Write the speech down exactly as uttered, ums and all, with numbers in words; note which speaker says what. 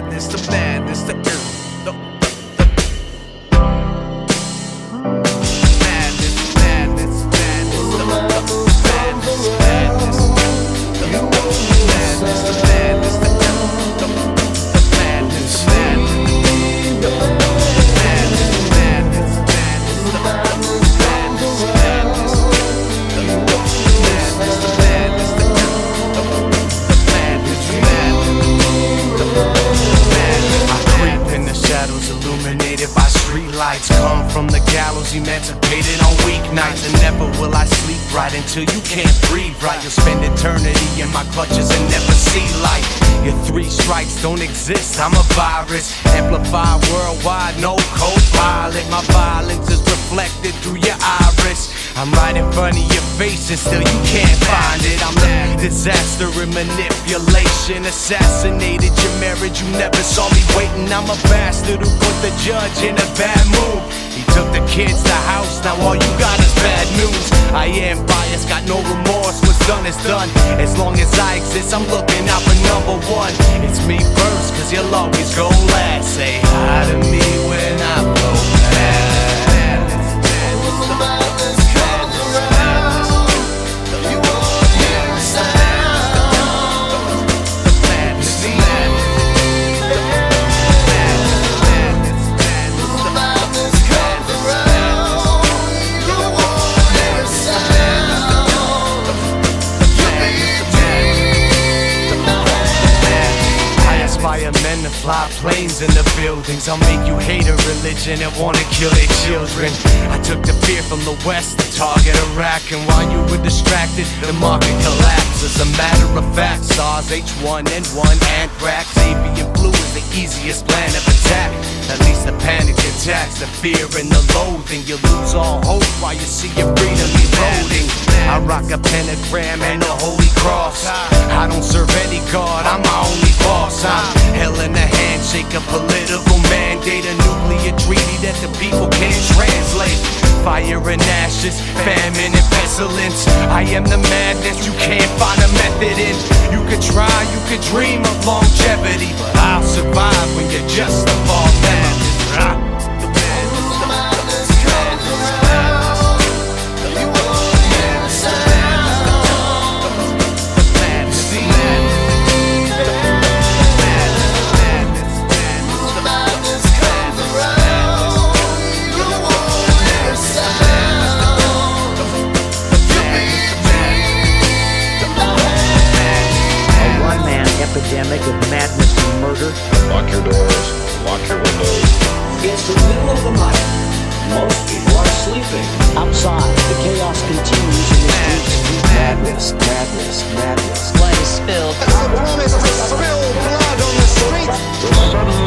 Speaker 1: madness, the madness, the the, the, the madness, madness, madness, the, the madness, madness, the madness, the madness, the, the, the madness, madness, the madness, madness, madness, the madness, madness, madness, the madness, the madness, the shadows illuminated by street lights, come from the gallows, emancipated on weeknights. And never will I sleep right until you can't breathe right. You'll spend eternity in my clutches and never see light. Your three strikes don't exist, I'm a virus, amplified worldwide, no co-pilot. My violence is reflected through your iris. I'm right in front of your face and still you can't find it. I'm the disaster and manipulation, assassinated your marriage, you never saw me waiting. I'm a bastard who put the judge in a bad mood. He took the kids to house, now all you got is bad news. I am biased, got no remorse, what's done is done. As long as I exist, I'm looking out for number one. It's me first, cause you'll always go last. Say hi to me when I blow past. Men to fly planes in the buildings. I'll make you hate a religion and wanna kill their children. I took the fear from the west to target Iraq, and while you were distracted, the market collapsed. As a matter of fact, SARS, H one N one, anthrax, avian flu is the easiest plan of attack. At least the panic attacks, the fear and the loathing. You lose all hope while you see your freedom eroding. I rock a pentagram and a holy cross. I don't serve any god, I'm my only boss. I'm hell in a handshake, a political mandate, a nuclear treaty that the people can't translate. Fire and ashes, famine and pestilence. I am the madness you can't find a method in. You could try, you could dream of longevity, but I'll survive when you're just a bald man.
Speaker 2: Epidemic of madness and murder.
Speaker 3: Lock your doors, lock your windows.
Speaker 4: It's the middle of the night. Most people are sleeping.
Speaker 2: Outside, the chaos continues in the streets. Madness, madness, madness.
Speaker 5: Blood is spilled.
Speaker 6: That's the promise to spill blood on the streets.
Speaker 3: The sudden